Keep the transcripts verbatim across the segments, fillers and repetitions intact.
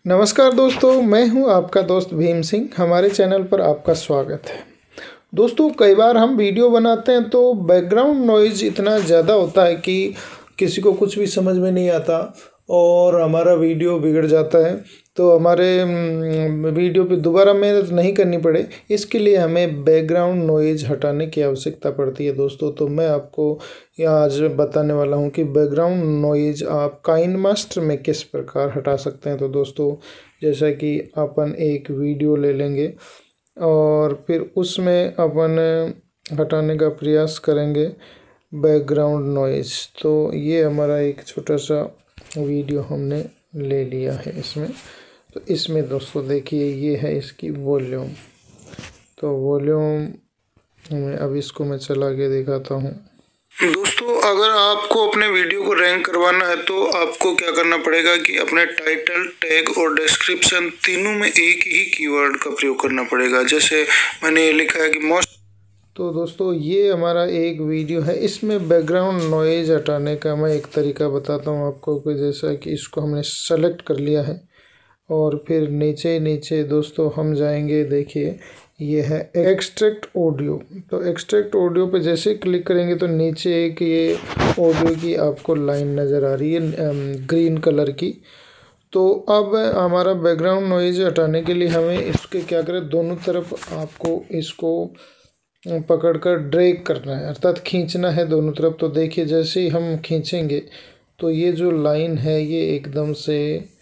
नमस्कार दोस्तों, मैं हूं आपका दोस्त भीम सिंह। हमारे चैनल पर आपका स्वागत है। दोस्तों, कई बार हम वीडियो बनाते हैं तो बैकग्राउंड नॉइज़ इतना ज़्यादा होता है कि किसी को कुछ भी समझ में नहीं आता और हमारा वीडियो बिगड़ जाता है। तो हमारे वीडियो पे दोबारा मेहनत नहीं करनी पड़े, इसके लिए हमें बैकग्राउंड नॉइज़ हटाने की आवश्यकता पड़ती है दोस्तों। तो मैं आपको आज बताने वाला हूं कि बैकग्राउंड नॉइज़ आप काइनमास्टर में किस प्रकार हटा सकते हैं। तो दोस्तों, जैसा कि अपन एक वीडियो ले लेंगे और फिर उसमें अपन हटाने का प्रयास करेंगे बैकग्राउंड नॉइज़। तो ये हमारा एक छोटा सा वीडियो हमने ले लिया है इसमें। तो इसमें दोस्तों देखिए, ये है इसकी वॉल्यूम। तो वॉल्यूम में अब इसको मैं चला के दिखाता हूँ। दोस्तों, अगर आपको अपने वीडियो को रैंक करवाना है तो आपको क्या करना पड़ेगा कि अपने टाइटल, टैग और डिस्क्रिप्शन तीनों में एक ही कीवर्ड का प्रयोग करना पड़ेगा। जैसे मैंने लिखा है कि मोस्ट। तो दोस्तों, ये हमारा एक वीडियो है। इसमें बैकग्राउंड नॉइज़ हटाने का मैं एक तरीका बताता हूँ आपको कि जैसा कि इसको हमने सेलेक्ट कर लिया है और फिर नीचे नीचे दोस्तों हम जाएंगे। देखिए, ये है एक्सट्रैक्ट ऑडियो। तो एक्सट्रैक्ट ऑडियो पे जैसे क्लिक करेंगे तो नीचे एक ये ऑडियो की आपको लाइन नज़र आ रही है ग्रीन कलर की। तो अब हमारा बैकग्राउंड नॉइज़ हटाने के लिए हमें इसके क्या करें, दोनों तरफ आपको इसको पकड़कर ड्रैग करना है, अर्थात खींचना है दोनों तरफ। तो देखिए, जैसे ही हम खींचेंगे तो ये जो लाइन है ये एकदम से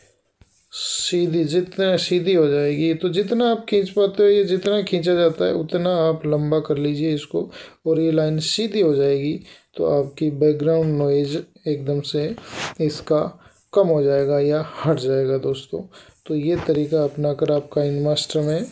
सीधी जितना सीधी हो जाएगी। तो जितना आप खींच पाते हो, ये जितना खींचा जाता है उतना आप लंबा कर लीजिए इसको और ये लाइन सीधी हो जाएगी। तो आपकी बैकग्राउंड नॉइज़ एकदम से इसका कम हो जाएगा या हट जाएगा दोस्तों। तो ये तरीका अपनाकर आप काइनमास्टर में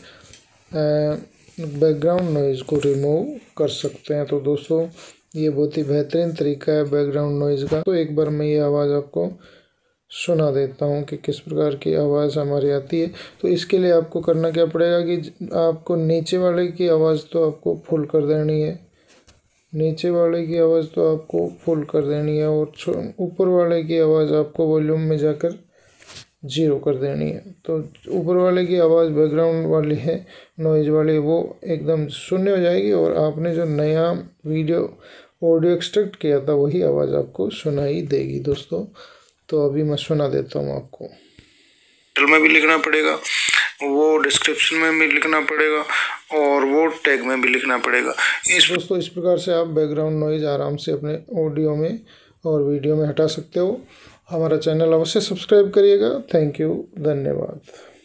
बैकग्राउंड नॉइज़ को रिमूव कर सकते हैं। तो दोस्तों, ये बहुत ही बेहतरीन तरीका है बैकग्राउंड नॉइज़ का। तो एक बार मैं ये आवाज़ आपको सुना देता हूँ कि किस प्रकार की आवाज़ हमारी आती है। तो इसके लिए आपको करना क्या पड़ेगा कि आपको नीचे वाले की आवाज़ तो आपको फुल कर देनी है, नीचे वाले की आवाज़ तो आपको फुल कर देनी है और ऊपर वाले की आवाज़ आपको वॉल्यूम में जाकर जीरो कर देनी है। तो ऊपर वाले की आवाज़ बैकग्राउंड वाली है, नॉइज़ वाली, वो एकदम शून्य हो जाएगी और आपने जो नया वीडियो ऑडियो एक्सट्रैक्ट किया था वही आवाज़ आपको सुनाई देगी दोस्तों। तो अभी मैं सुना देता हूँ आपको। टाइटल में भी लिखना पड़ेगा, वो डिस्क्रिप्शन में भी लिखना पड़ेगा और वो टैग में भी लिखना पड़ेगा। इस दोस्तों, इस प्रकार से आप बैकग्राउंड नॉइज़ आराम से अपने ऑडियो में और वीडियो में हटा सकते हो। हमारा चैनल अवश्य सब्सक्राइब करिएगा। थैंक यू, धन्यवाद।